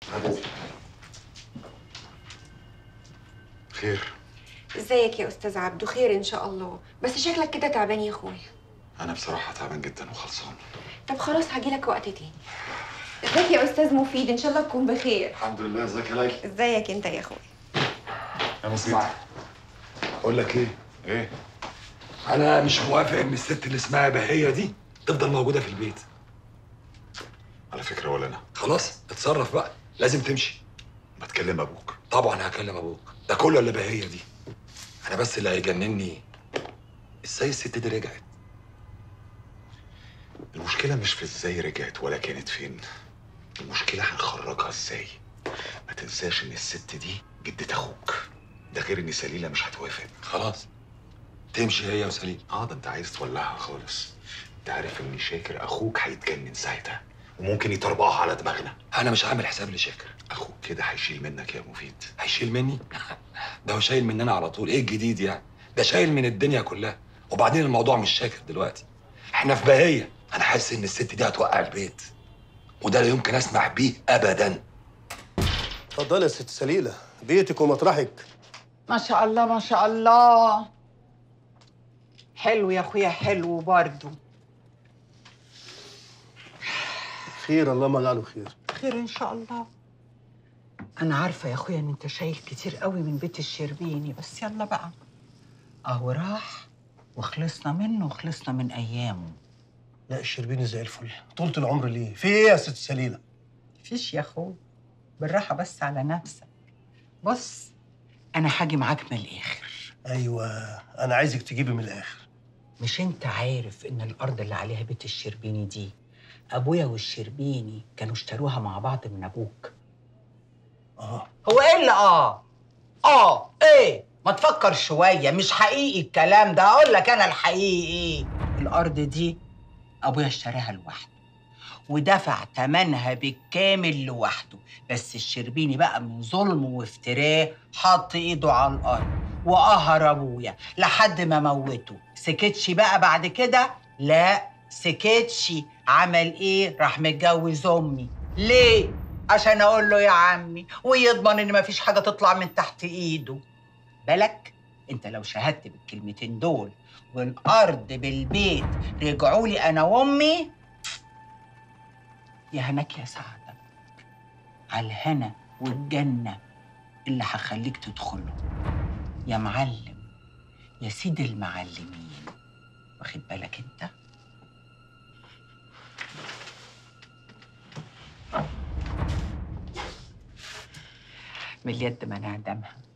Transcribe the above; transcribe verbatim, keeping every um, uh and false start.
بعد خير. ازيك يا استاذ عبدو؟ خير ان شاء الله، بس شكلك كده تعبان يا اخويا. انا بصراحه تعبان جدا وخلصان. طب خلاص هجيلك وقت تاني. ازيك يا استاذ مفيد؟ ان شاء الله تكون بخير. الحمد لله. ازيك يا ليلى؟ ازيك انت يا اخويا؟ يا مفيد، اقول لك ايه؟ ايه؟ انا مش موافق ان الست اللي اسمها بهيه دي تفضل موجوده في البيت. على فكره ولا انا. خلاص اتصرف بقى، لازم تمشي. ما تكلم ابوك. طبعا هكلم ابوك، ده كله اللي بهيه دي. انا بس اللي هيجنني ازاي الست دي رجعت. المشكله مش في ازاي رجعت ولا كانت فين، المشكله هنخرجها ازاي. ما تنساش ان الست دي جدة اخوك، ده غير ان سليلة مش هتوافق. خلاص تمشي هي وسليم. اه ده انت عايز تولعها خالص. انت عارف ان شاكر اخوك هيتجنن ساعتها وممكن يطربقها على دماغنا. انا مش عامل حساب لشاكر. اخوك كده هيشيل منك يا مفيد. هيشيل مني؟ ده هو شايل مننا على طول، ايه الجديد يعني؟ ده شايل من الدنيا كلها. وبعدين الموضوع مش شاكر دلوقتي، احنا في بهيه. انا حاسس ان الست دي هتوقع البيت، وده لا يمكن اسمح بيه ابدا. اتفضلي يا ست سليلة، بيتك ومطرحك. ما شاء الله ما شاء الله. حلو يا اخويا، حلو برضه. خير، الله ما جعله خير. خير ان شاء الله. انا عارفه يا اخويا ان انت شايل كتير قوي من بيت الشربيني، بس يلا بقى، اهو راح وخلصنا منه وخلصنا من ايامه. لا الشربيني زي الفل، طولة العمر ليه؟ في ايه يا ست سليلة؟ مفيش يا اخويا، بالراحه بس على نفسك. بص، انا هاجي معاك من الاخر. ايوه، انا عايزك تجيبي من الاخر. مش انت عارف ان الارض اللي عليها بيت الشربيني دي ابويا والشربيني كانوا اشتروها مع بعض من ابوك؟ اه. هو ايه اللي اه اه ايه؟ ما تفكر شويه، مش حقيقي الكلام ده. اقول لك انا الحقيقي، الارض دي ابويا اشتراها لوحده ودفع ثمنها بالكامل لوحده، بس الشربيني بقى من ظلمه وافتراه حط ايده على الارض وقهر ابويا لحد ما موته. سكتش بقى بعد كده؟ لا سكتش. عمل ايه؟ راح متجوز امي. ليه؟ عشان اقول له يا عمي ويضمن ان مفيش حاجه تطلع من تحت ايده. بالك انت لو شهدت بالكلمتين دول والارض بالبيت رجعوا لي انا وامي، يا هناك يا سعدك على الهنا والجنه اللي هخليك تدخله يا معلم، يا سيد المعلمين. واخد بالك انت؟ من اليد ما نعدمها.